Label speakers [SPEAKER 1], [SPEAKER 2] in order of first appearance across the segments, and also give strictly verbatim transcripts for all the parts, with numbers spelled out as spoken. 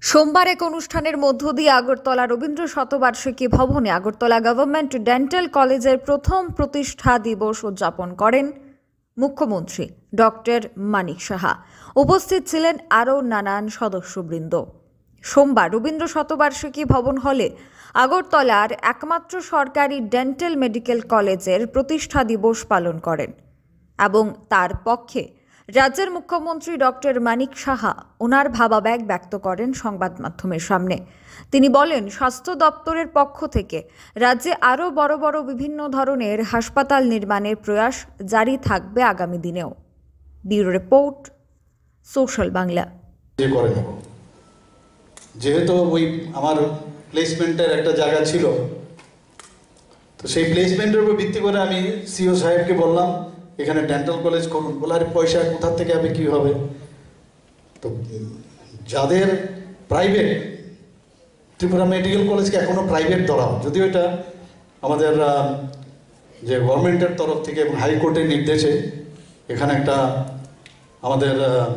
[SPEAKER 1] সোমবার এক অনুষ্ঠানের মধ্য দিয়ে আগরতলা রবীন্দ্র শতবার্ষিকী ভবনে আগরতলা গভর্নমেন্ট ডেন্টাল কলেজের প্রথম প্রতিষ্ঠা দিবস উদযাপন করেন মুখ্যমন্ত্রী ডক্টর মানিক সাহা। উপস্থিত ছিলেন আরও নানান সদস্যবৃন্দ। সোমবার রবীন্দ্র শতবার্ষিকী ভবন হলে আগরতলার একমাত্র সরকারি ডেন্টাল মেডিকেল কলেজের প্রতিষ্ঠা দিবস পালন করেন এবং তার পক্ষে রাজ্যের মুখ্যমন্ত্রী ডক্টর মানিক সাহা ওনার ভাবাবেগ ব্যক্ত করেন সংবাদ মাধ্যমের সামনে। তিনি বলেন, স্বাস্থ্য দপ্তরের পক্ষ থেকে রাজ্যে আরও বড় বড় বিভিন্ন ধরনের হাসপাতাল নির্মাণের প্রয়াস জারি থাকবে আগামী দিনেও। Bureau report, social Bangla.
[SPEAKER 2] যেহেতু ওই আমার প্লেসমেন্টের একটা জায়গা ছিল, তো সেই প্লেসমেন্টের উপর ভিত্তি করে আমি সিও সাহেবকে বললাম এখানে ডেন্টাল কলেজ করুন। বলে আরে পয়সা কোথা থেকে হবে, কী হবে? তো যাদের প্রাইভেট, ত্রিপুরা মেডিকেল কলেজকে এখনও প্রাইভেট ধরা, যদিও এটা আমাদের যে গভর্নমেন্টের তরফ থেকে এবং হাইকোর্টের নির্দেশে এখানে একটা আমাদের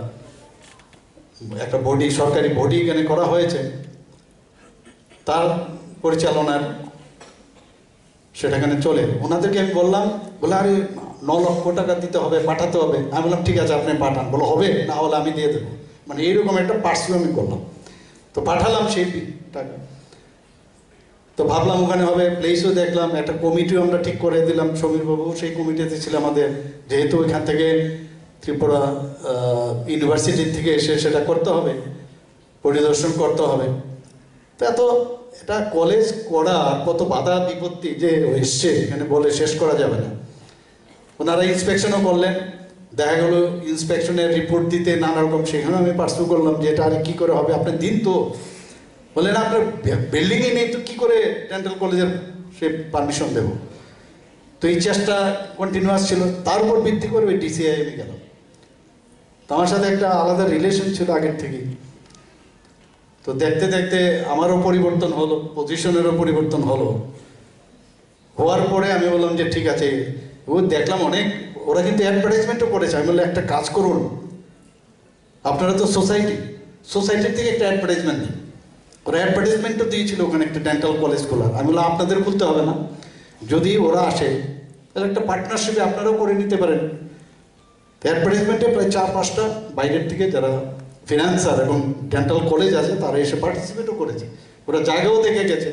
[SPEAKER 2] একটা বডি, সরকারি বডি এখানে করা হয়েছে, তার পরিচালনার সেটা এখানে চলে। ওনাদেরকে আমি বললাম, বলে আরে ন লক্ষ টাকা দিতে হবে, পাঠাতে হবে। আমি বললাম ঠিক আছে আপনি পাঠান। বলো হবে, না হলে আমি দিয়ে দেবো। মানে এইরকম একটা পার্সিউ আমি করলাম। তো পাঠালাম সেই টাকা। তো ভাবলাম ওখানে হবে, প্লেসও দেখলাম, একটা কমিটিও আমরা ঠিক করে দিলাম। সমীরবাবু সেই কমিটিতে ছিল আমাদের, যেহেতু ওইখান থেকে ত্রিপুরা ইউনিভার্সিটি থেকে এসে সেটা করতে হবে, পরিদর্শন করতে হবে। তো এত এটা কলেজ করা কত বাধা বিপত্তি যে এসছে এখানে বলে শেষ করা যাবে না। ওনারা ইন্সপেকশনও করলেন, দেখা গেল ইন্সপেকশনের রিপোর্ট দিতে নানা রকম, সেখানেও আমি পার্সু করলাম যে এটা আরে কী করে হবে, আপনি দিন তো। বললেন আপনার বিল্ডিংই নেই তো কী করে ডেন্টাল কলেজের সে পারমিশন দেব। তো এই চেষ্টা কন্টিনিউয়াস ছিল, তার উপর ভিত্তি করে ওই ডিসিআই আমি গেলাম। তো আমার সাথে একটা আলাদা রিলেশন ছিল আগের থেকেই। তো দেখতে দেখতে আমারও পরিবর্তন হলো, পজিশনেরও পরিবর্তন হলো। হওয়ার পরে আমি বললাম যে ঠিক আছে, ও দেখলাম অনেক, ওরা কিন্তু অ্যাডভার্টাইজমেন্টও করেছে। আমি বললাম একটা কাজ করুন, আপনারা তো সোসাইটি, সোসাইটির থেকে একটা অ্যাডভার্টাইজমেন্ট দিন। ওরা অ্যাডভার্টাইজমেন্টও দিয়েছিল ওখানে একটা ডেন্টাল কলেজ খোলার। আমি বললাম আপনাদের খুলতে হবে না, যদি ওরা আসে তাহলে একটা পার্টনারশিপে আপনারাও করে নিতে পারেন। অ্যাডভার্টাইজমেন্টে প্রায় চার পাঁচটা বাইরের থেকে যারা ফিনান্সার এবং ডেন্টাল কলেজ আছে তারা এসে পার্টিসিপেটও করেছে, ওরা জায়গাও দেখে গেছে।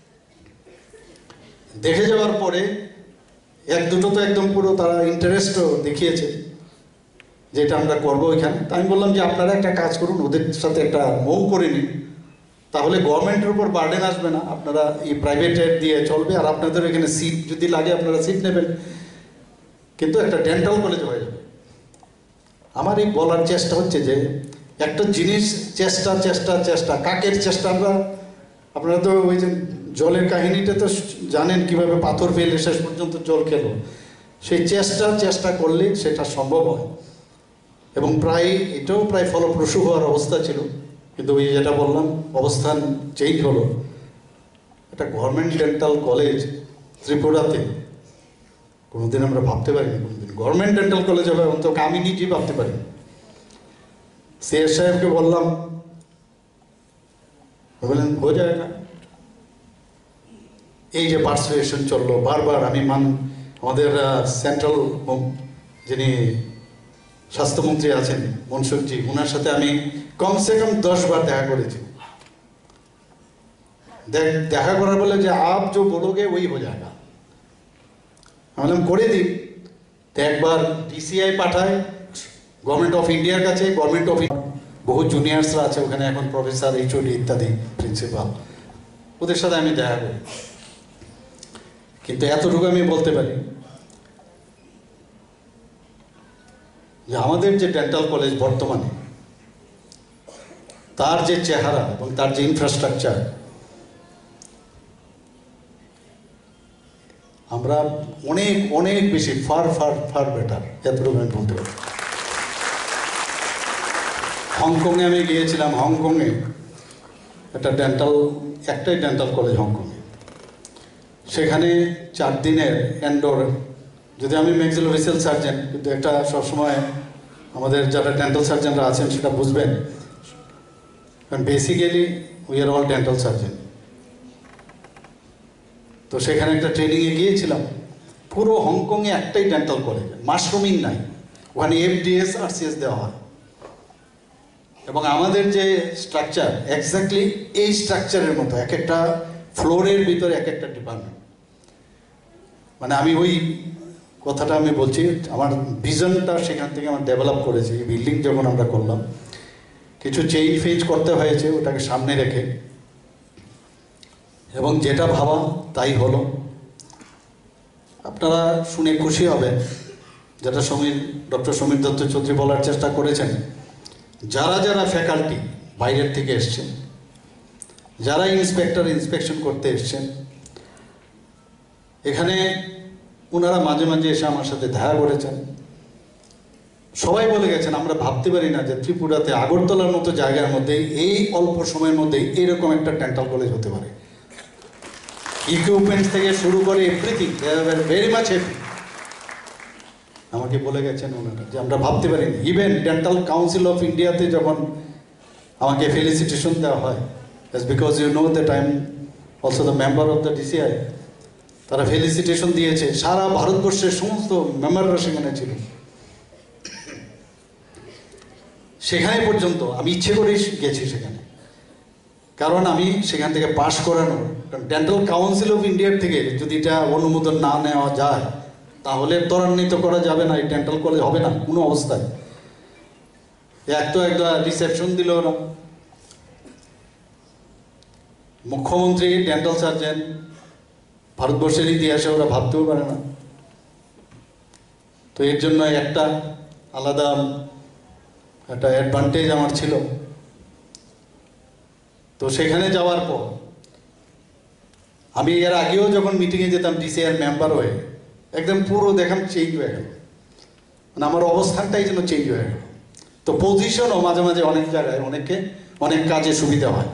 [SPEAKER 2] দেখে যাওয়ার পরে এক দুটো তো একদম পুরো তারা ইন্টারেস্টও দেখিয়েছে যে এটা আমরা করবো এখানে। তা আমি বললাম যে আপনারা একটা কাজ করুন, ওদের সাথে একটা মৌ করে নিন, তাহলে গভর্নমেন্টের উপর বার্ডেন আসবে না, আপনারা এই প্রাইভেটের দিয়ে চলবে, আর আপনাদের এখানে সিট যদি লাগে আপনারা সিট নেবেন, কিন্তু একটা ডেন্টাল কলেজ হয়ে যাবে। আমার এই বলার চেষ্টা হচ্ছে যে একটা জিনিস চেষ্টা চেষ্টা চেষ্টা কাকের চেষ্টা। আমরা আপনারা তো ওই যে জলের কাহিনীটা তো জানেন, কিভাবে পাথর ফেলে শেষ পর্যন্ত জল খেলো। সেই চেষ্টা চেষ্টা করলে সেটা সম্ভব হয়, এবং প্রায় এটাও প্রায় ফলপ্রসূ হওয়ার অবস্থা ছিল। কিন্তু ওই যেটা বললাম, অবস্থান চেঞ্জ হলো। একটা গভর্নমেন্ট ডেন্টাল কলেজ ত্রিপুরাতে কোনোদিন আমরা ভাবতে পারিনি, কোনোদিন গভর্নমেন্ট ডেন্টাল কলেজ হবে অন্তত আমি নিজেই ভাবতে পারি। সিএস সাহেবকে বললাম, বললেন হয়ে যায় না। এই যে পার্সুয়েশন চললো বারবার, আমি মান আমাদের সেন্ট্রাল যিনি স্বাস্থ্যমন্ত্রী আছেন মনসুখজি, ওনার সাথে আমি কমসে কম দশ বার দেখা করেছি। দেখা করার বলে যে আপ যে বলোগে ওই হয়ে যায়গা। আমি বললাম করে দিই। তো একবার ডিসিআই পাঠায় গভর্নমেন্ট অফ ইন্ডিয়ার কাছে, গভর্নমেন্ট অফ বহু জুনিয়র্সরা আছে ওখানে এখন, প্রফেসর, এইচওডি ইত্যাদি, প্রিন্সিপাল, ওদের সাথে আমি দেখা করি। কিন্তু এতটুকু আমি বলতে পারি যে আমাদের যে ডেন্টাল কলেজ বর্তমানে, তার যে চেহারা এবং তার যে ইনফ্রাস্ট্রাকচার, আমরা অনেক অনেক বেশি ফার ফার ফার বেটার, এতটুকু আমি বলতে পারি। হংকংয়ে আমি গিয়েছিলাম, হংকংয়ে একটা ডেন্টাল, একটাই ডেন্টাল কলেজ হংকংয়ে। সেখানে চার দিনের এন্ডোর, যদি আমি ম্যাক্সিলোফেসিয়াল সার্জন, কিন্তু একটা সবসময় আমাদের যারা ডেন্টাল সার্জনরা আছেন সেটা বুঝবেন, কারণ basically we are all dental surgeon. তো সেখানে একটা ট্রেনিংয়ে গিয়েছিলাম, পুরো হংকংয়ে একটাই ডেন্টাল কলেজ, মাশরুমিং নাই, ওখানে এফডিএস আর সিএস দেওয়া হয়। এবং আমাদের যে স্ট্রাকচার এক্স্যাক্টলি এই স্ট্রাকচারের মতো, এক একটা ফ্লোরের ভিতরে এক একটা ডিপার্টমেন্ট। মানে আমি ওই কথাটা আমি বলছি, আমার ভিশনটা সেখান থেকে আমার ডেভেলপ করেছে। এই বিল্ডিং যখন আমরা করলাম, কিছু চেঞ্জ ফেঞ্জ করতে হয়েছে ওটাকে সামনে রেখে, এবং যেটা ভাবা তাই হলো। আপনারা শুনে খুশি হবেন, যেটা সমীর ডক্টর সমীর দত্ত চৌধুরী বলার চেষ্টা করেছেন, যারা যারা ফ্যাকাল্টি বাইরের থেকে এসছেন, যারা ইন্সপেক্টর ইন্সপেকশন করতে এসছেন, এখানে ওনারা মাঝে মাঝে এসে আমার সাথে দেখা করেছেন। সবাই বলে গেছেন আমরা ভাবতে পারি না যে ত্রিপুরাতে আগরতলার মতো জায়গার মধ্যে এই অল্প সময়ের মধ্যে এরকম একটা ডেন্টাল কলেজ হতে পারে। ইকুইপমেন্টস থেকে শুরু করে everything, they are very much happy. আমাকে বলে গেছেন ওনারা যে আমরা ভাবতে পারিনি। ইভেন ডেন্টাল কাউন্সিল অফ ইন্ডিয়াতে যখন আমাকে ফেলিসিটেশন দেওয়া হয়, because you know that I am also the member of the DCI, তারা ফেলিসিটেশন দিয়েছে। সারা ভারতবর্ষের সমস্ত মেম্বাররা সেখানে ছিল। সেখানে পর্যন্ত আমি ইচ্ছে করেই গেছি সেখানে, কারণ আমি সেখান থেকে পাশ করানো। কারণ ডেন্টাল কাউন্সিল অফ ইন্ডিয়ার থেকে যদি এটা অনুমোদন না নেওয়া যায়, তাহলে ত্বরান্বিত করা যাবে না, এই ডেন্টাল কলেজ হবে না কোনো অবস্থায়। এক তো একটা রিসেপশন দিল ওরা, মুখ্যমন্ত্রী ডেন্টাল সার্জন, ভারতবর্ষের ইতিহাসে ওরা ভাবতেও পারে না। তো এর জন্য একটা আলাদা একটা অ্যাডভান্টেজ আমার ছিল। তো সেখানে যাওয়ার পর আমি এর আগেও যখন মিটিংয়ে যেতাম ডিসিআর মেম্বার হয়ে, একদম পুরো দেখাম চেঞ্জ হয়ে গেল, মানে আমার অবস্থানটাই যেন চেঞ্জ হয়ে গেল। তো পজিশনও মাঝে মাঝে অনেক জায়গায় অনেকে অনেক কাজে সুবিধা হয়।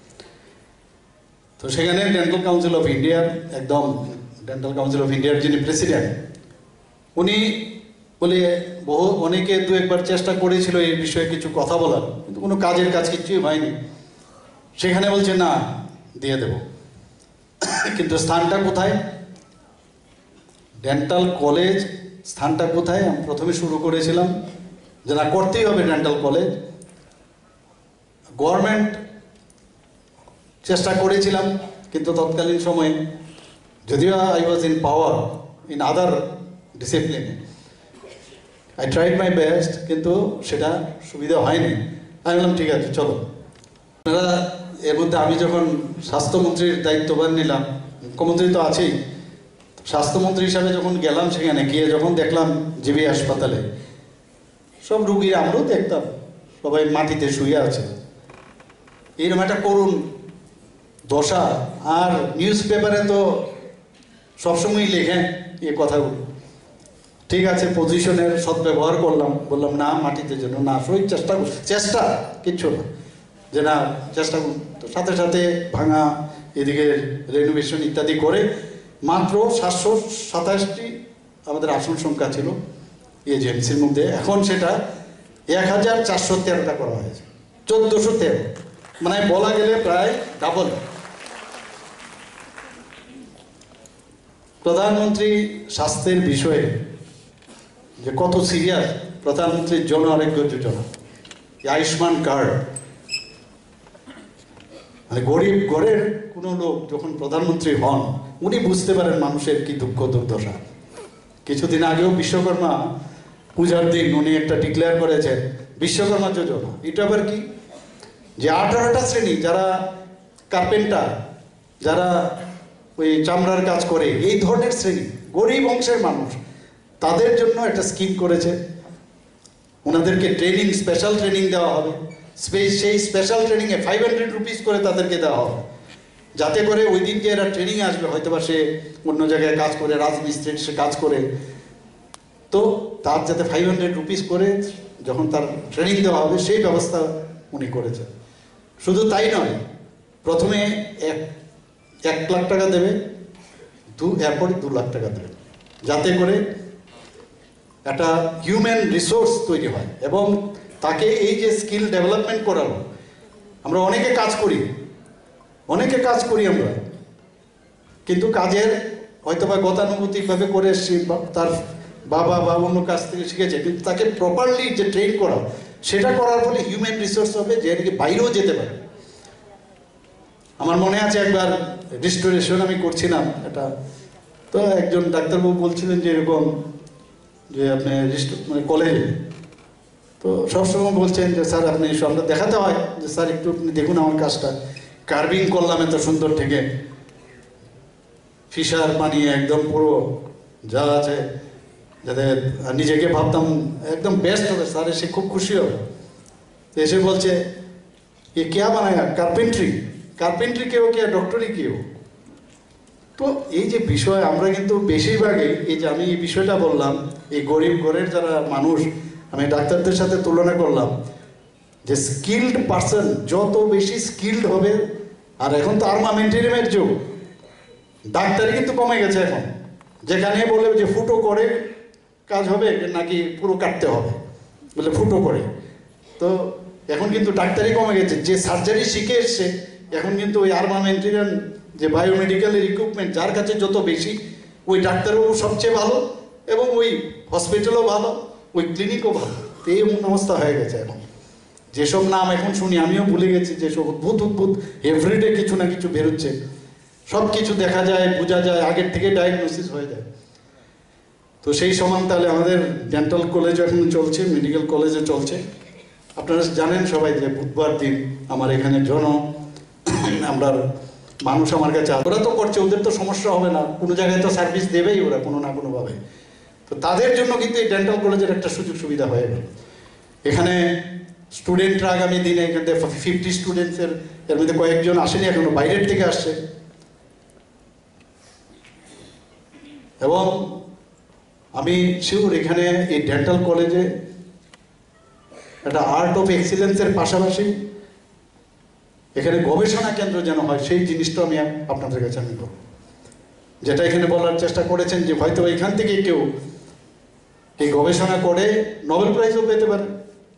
[SPEAKER 2] তো সেখানে ডেন্টাল কাউন্সিল অফ ইন্ডিয়ার একদম ডেন্টাল কাউন্সিল অফ ইন্ডিয়ার যিনি প্রেসিডেন্ট, উনি বলে বহু অনেকে দু একবার চেষ্টা করেছিল এই বিষয়ে কিছু কথা বলার, কিন্তু কোনো কাজের কাজ কিছুই হয়নি। সেখানে বলছে না দিয়ে দেব, কিন্তু স্থানটা কোথায়? ডেন্টাল কলেজ স্থানটা কোথায়? আমি প্রথমে শুরু করেছিলাম যে না করতেই হবে ডেন্টাল কলেজ। গভর্নমেন্ট চেষ্টা করেছিলাম, কিন্তু তৎকালীন সময়ে যদিও I was in power in other ডিসিপ্লিনে, আই ট্রাইড মাই বেস্ট, কিন্তু সেটা সুবিধা হয়নি। আমি বললাম ঠিক আছে চলো। আপনারা এর মধ্যে আমি যখন স্বাস্থ্যমন্ত্রীর দায়িত্বভার নিলাম, মুখ্যমন্ত্রী তো আছেই, স্বাস্থ্যমন্ত্রী হিসাবে যখন গেলাম সেখানে গিয়ে যখন দেখলাম জিবি হাসপাতালে সব রুগী, আমরাও দেখতাম সবাই মাটিতে শুয়ে আছে, এইরকম একটা করুণ দশা। আর নিউজ পেপারে তো সবসময় লেখেন এই কথাগুলো। ঠিক আছে, পজিশনের সদ্ব্যবহার করলাম, বললাম না মাটিতে যেন না শরীর চেষ্টা চেষ্টা কিচ্ছু না, যে না চেষ্টা করুন। তো সাথে সাথে ভাঙা এদিকে রেনোভেশন ইত্যাদি করে মাত্র সাতশো সাতাশটি আমাদের আসন সংখ্যা ছিল এজেন্সির মধ্যে, এখন সেটা এক হাজার চারশো তেরোটা করা হয়েছে, চোদ্দোশো তেরো, মানে বলা গেলে প্রায় ডাবল। প্রধানমন্ত্রী স্বাস্থ্যের বিষয়ে যে কত সিরিয়াস, প্রধানমন্ত্রীর জন আরোগ্য যোজনা, আয়ুষ্মান কার্ড, মানে গরিব ঘরের কোনো লোক যখন প্রধানমন্ত্রী হন, উনি বুঝতে পারেন মানুষের কি দুঃখ দুর্দশা। কিছুদিন আগেও বিশ্বকর্মা পূজার দিন উনি একটা ডিক্লেয়ার করেছেন বিশ্বকর্মা যোজনা। এটা আবার কি, যে আঠারোটা শ্রেণী যারা কার্পেন্টার, যারা ওই চামড়ার কাজ করে, এই ধরনের শ্রেণী গরিব অংশের মানুষ, তাদের জন্য একটা স্কিম করেছে। ওনাদেরকে ট্রেনিং, স্পেশাল ট্রেনিং দেওয়া হবে। সেই স্পেশাল ট্রেনিংয়ে ফাইভ হান্ড্রেড রুপিস করে তাদেরকে দেওয়া হবে, যাতে করে ওই দিন যে এরা ট্রেনিং আসবে, হয়তো বা সে অন্য জায়গায় কাজ করে, রাজমিস্ত্রির সে কাজ করে, তো তার যাতে ফাইভ হান্ড্রেড রুপিস করে যখন তার ট্রেনিং দেওয়া হবে সেই ব্যবস্থা উনি করেছেন। শুধু তাই নয়, প্রথমে এক এক লাখ টাকা দেবে, দু এরপর দু লাখ টাকা দেবে, যাতে করে একটা হিউম্যান রিসোর্স তৈরি হয় এবং তাকে এই যে স্কিল ডেভেলপমেন্ট করালো, আমরা অনেকে কাজ করি, অনেকে কাজ করি আমরা, কিন্তু কাজের হয়তো বা গতানুগতিকভাবে করে এসছি, তার বাবা বা অন্য কাজ থেকে শিখেছে, কিন্তু তাকে প্রপারলি যে ট্রেন করা, সেটা করার ফলে হিউম্যান রিসোর্স হবে যে নাকি বাইরেও যেতে পারে। আমার মনে আছে একবার রিস্টোরেশন আমি করছিলাম এটা, তো একজন ডাক্তারবাবু বলছিলেন যে এরকম যে আপনি মানে কলেজে, তো সবসময় বলছেন যে স্যার আপনি আমরা দেখাতে হয় যে স্যার একটু আপনি দেখুন আমার কাজটা, কার্ভিং করলাম এত সুন্দর থেকে, ফিশার বানিয়ে একদম পুরো যা আছে, যাতে নিজেকে ভাবতাম একদম বেস্ট হবে, স্যার এসে খুব খুশি হবে। এসে বলছে এ क्या বানায়, কার্পেন্ট্রি, কার্পেন্ট্রি কেউ কে ডক্টরি কেউ। তো এই যে বিষয় আমরা কিন্তু বেশিরভাগই, এই যে আমি এই বিষয়টা বললাম, এই গরিব ঘরের যারা মানুষ, আমি ডাক্তারদের সাথে তুলনা করলাম যে স্কিল্ড পার্সন যত বেশি স্কিল্ড হবে, আর এখন তো আর্মামেন্টারিয়ামের যুগ, ডাক্তারি কিন্তু কমে গেছে এখন, যেখানে বলে যে ফুটো করে কাজ হবে নাকি পুরো কাটতে হবে, বলে ফুটো করে। তো এখন কিন্তু ডাক্তারি কমে গেছে, যে সার্জারি শিখে এসছে এখন কিন্তু ওই আর্মামেন্টারিয়ান যে বায়োমেডিক্যালের ইকুইপমেন্ট যার কাছে যত বেশি, ওই ডাক্তারবাবু সবচেয়ে ভালো, এবং ওই হসপিটালও ভালো, ওই ক্লিনিকও ভালো। তো এই অবস্থা হয়ে গেছে এখন। যেসব নাম এখন শুনি আমিও ভুলে গেছি, যেসব অদ্ভুত অদ্ভুত এভরিডে কিছু না কিছু বেরোচ্ছে, সব কিছু দেখা যায়, বোঝা যায়, আগের থেকে ডায়াগনোসিস হয়ে যায়। তো সেই সমান তাহলে আমাদের ডেন্টাল কলেজ এখন চলছে, মেডিকেল কলেজে চলছে। আপনারা জানেন সবাই যে বুধবার দিন আমার এখানে জন আমরা মানুষ আমার কাছে, ওরা তো করছে, ওদের তো সমস্যা হবে না, কোনো জায়গায় তো সার্ভিস দেবেই ওরা কোনো না কোনোভাবে। তো তাদের জন্য কিন্তু এই ডেন্টাল কলেজের একটা সুযোগ সুবিধা হয়ে গেল। এখানে স্টুডেন্টরা আগামী দিনে এখান থেকে ফিফটি স্টুডেন্টসের, এর মধ্যে কয়েকজন আসেনি এখনো, বাইরের থেকে আসছে। এবং আমি শিওর এখানে এই ডেন্টাল কলেজে একটা আর্ট অফ এক্সিলেন্সের পাশাপাশি এখানে গবেষণা কেন্দ্র যেন হয়, সেই জিনিসটা আমি আপনাদের কাছে আমি বলব, যেটা এখানে বলার চেষ্টা করেছেন যে হয়তো এখান থেকে কেউ এই গবেষণা করে নোবেল প্রাইজও পেতে পারে,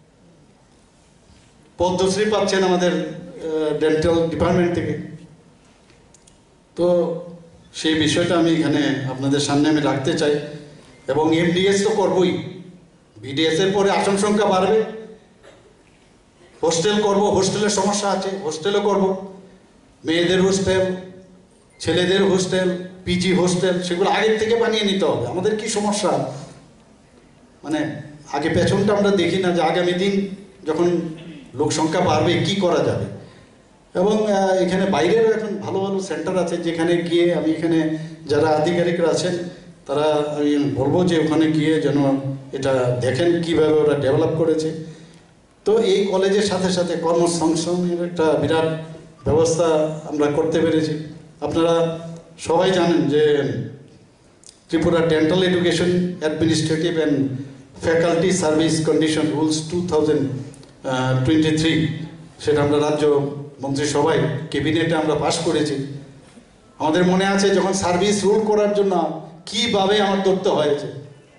[SPEAKER 2] পদ্মশ্রী পাচ্ছেন আমাদের ডেন্টাল ডিপার্টমেন্ট থেকে। তো সেই বিষয়টা আমি এখানে আপনাদের সামনে আমি রাখতে চাই। এবং এমডিএস তো করবই, বিডিএস এর পরে আসন সংখ্যা বাড়বে, হোস্টেল করব, হোস্টেলের সমস্যা আছে, হোস্টেলও করব, মেয়েদের হোস্টেল, ছেলেদের হোস্টেল, পিজি হোস্টেল, সেগুলো আগের থেকে বানিয়ে নিতে হবে। আমাদের কি সমস্যা, মানে আগে পেছনটা আমরা দেখি না, যে আগামী দিন যখন লোক সংখ্যা বাড়বে কি করা যাবে। এবং এখানে বাইরেরও এখন ভালো ভালো সেন্টার আছে, যেখানে গিয়ে আমি এখানে যারা আধিকারিকরা আছেন তারা আমি বলবো যে ওখানে গিয়ে যেন এটা দেখেন কীভাবে ওরা ডেভেলপ করেছে। তো এই কলেজের সাথে সাথে কর্মসংস্থানের একটা বিরাট ব্যবস্থা আমরা করতে পেরেছি। আপনারা সবাই জানেন যে Tripura dental education administrative and faculty service condition rules two thousand twenty three, সেটা আমরা রাজ্য মন্ত্রিসভায় ক্যাবিনেটে আমরা পাশ করেছি। আমাদের মনে আছে যখন সার্ভিস রুল করার জন্য কিভাবে আমার ধরতে হয়েছে,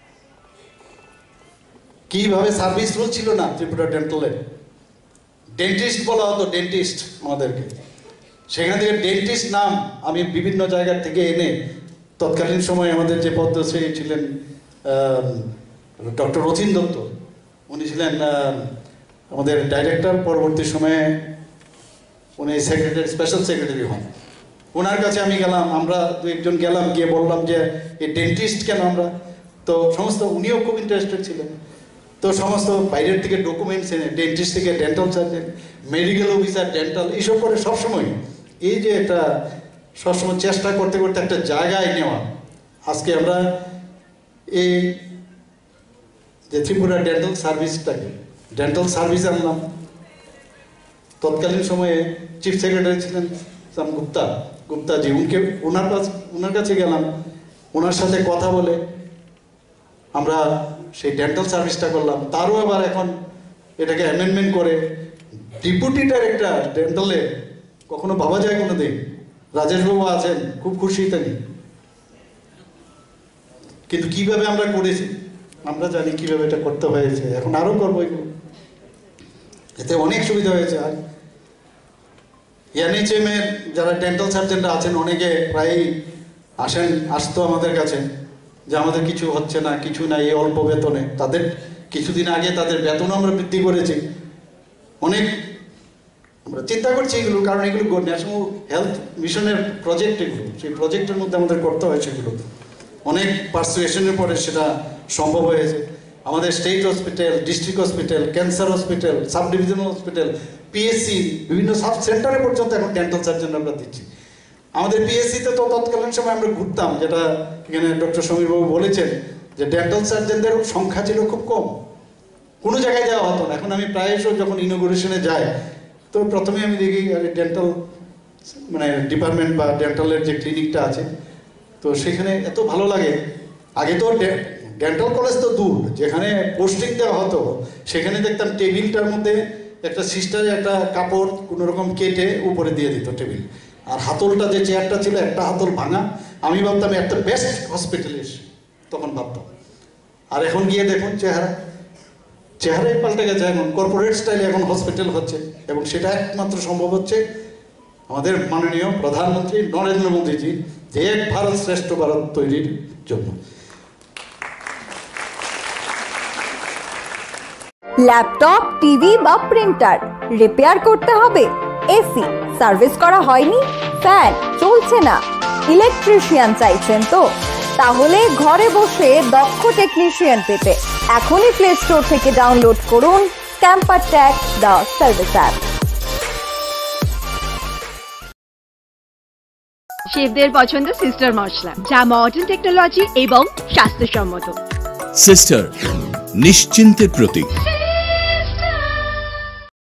[SPEAKER 2] কিভাবে সার্ভিস রুল ছিল না ত্রিপুরা ডেন্টালে, ডেন্টিস্ট বলা হতো, ডেন্টিস্ট আমাদেরকে, সেখান থেকে ডেন্টিস্ট নাম আমি বিভিন্ন জায়গা থেকে এনে, তৎকালীন সময় আমাদের যে পদ্মশ্রী ছিলেন ডক্টর রথীন দত্ত, উনি ছিলেন আমাদের ডাইরেক্টর, পরবর্তী সময়ে উনি সেক্রেটারি, স্পেশাল সেক্রেটারি হন। ওনার কাছে আমি গেলাম, আমরা দু একজন গেলাম, গিয়ে বললাম যে এই ডেন্টিস্ট কেন আমরা, তো সমস্ত উনিও খুব ইন্টারেস্টেড ছিলেন। তো সমস্ত বাইরের থেকে ডকুমেন্টস এনে, ডেন্টিস্ট থেকে dental surgeon, medical officer dental, এইসব করে সবসময় এই যে একটা সবসময় চেষ্টা করতে করতে একটা জায়গায় নেওয়া। আজকে আমরা এই যে ত্রিপুরা ডেন্টাল সার্ভিসটাকে ডেন্টাল সার্ভিস আনলাম। তৎকালীন সময়ে চিফ সেক্রেটারি ছিলেন সাম গুপ্তা গুপ্তাজি, উনকে ওনার কাছে ওনার কাছে গেলাম, ওনার সাথে কথা বলে আমরা সেই ডেন্টাল সার্ভিসটা করলাম। তারও আবার এখন এটাকে অ্যামেন্ডমেন্ট করে ডেপুটি ডাইরেক্টর ডেন্টালে কখনো ভাবা যায় কোনো দিন, রাজেশবাবু আছেন, খুব খুশি তিনি। কিন্তু কিভাবে আমরা করেছি আমরা জানি, কিভাবে এটা করতে হয়েছে, এখন আরও করবো এগুলো, এতে অনেক সুবিধা হয়েছে। আর এনএইচএম এর যারা ডেন্টাল সার্জনরা আছেন অনেকে প্রায়ই আসেন আসতো আমাদের কাছে যে আমাদের কিছু হচ্ছে না, কিছু না, এই অল্প বেতনে। তাদের কিছুদিন আগে তাদের বেতন আমরা বৃদ্ধি করেছি। অনেক আমরা চিন্তা করছি এগুলো, কারণ এগুলো ন্যাশনাল হেলথ মিশনের প্রজেক্ট, এগুলো সেই প্রজেক্টের মধ্যে আমাদের করতে হয়। সেগুলো অনেক পারসুয়েশনের পরে সেটা সম্ভব হয়েছে। আমাদের state hospital, district hospital, cancer hospital, sub divisional hospital, PSC, বিভিন্ন সাব সেন্টারে পর্যন্ত এখন ডেন্টাল সার্জন আমরা দিচ্ছি। আমাদের পিএসসিতে তো তৎকালীন সময় আমরা ঘুরতাম, যেটা এখানে ডক্টর সমীরবাবু বলেছেন যে ডেন্টাল সার্জনদের সংখ্যা ছিল খুব কম, কোনো জায়গায় যাওয়া হতো না। এখন আমি প্রায়শই যখন ইনোগ্রেশনে যাই তো প্রথমে আমি দেখি ডেন্টাল মানে ডিপার্টমেন্ট বা ডেন্টালের যে ক্লিনিকটা আছে, তো সেখানে এত ভালো লাগে। আগে তো ডেন্টাল কলেজ তো দূর, যেখানে পোস্টিং দেওয়া হতো সেখানে দেখতাম টেবিলটার মধ্যে একটা সিস্টারে একটা কাপড় কোনো রকম কেটে উপরে দিয়ে দিত টেবিল, আর হাতলটা যে চেয়ারটা ছিল একটা হাতল ভাঙা। আমি ভাবতাম একটা বেস্ট হসপিটালে তখন ভাবতাম। আর এখন গিয়ে দেখুন চেহারা চেহারাই পাল্টে গেছে। এখন কর্পোরেট স্টাইলে এখন হসপিটাল হচ্ছে, এবং সেটা একমাত্র সম্ভব হচ্ছে আমাদের মাননীয় প্রধানমন্ত্রী নরেন্দ্র মোদীজি যে এক ভারত শ্রেষ্ঠ ভারত তৈরির জন্য।
[SPEAKER 1] ল্যাপটপ, টিভি বা প্রিন্টার রিপেয়ার করতে হবে, এসি সার্ভিস করা হয়নি, ফ্যান চলছে না, ইলেকট্রিশিয়ান চাইছেন তো? তাহলে ঘরে বসে দক্ষ টেকনিশিয়ান পেতে এখনই প্লে স্টোর থেকে ডাউনলোড করুন camper tech the service app.
[SPEAKER 3] শেফদের পছন্দ সিস্টার মশলা, যা মডার্ন টেকনোলজি এবং স্বাস্থ্যসম্মত।
[SPEAKER 4] সিস্টার, নিশ্চিন্তের প্রতীক।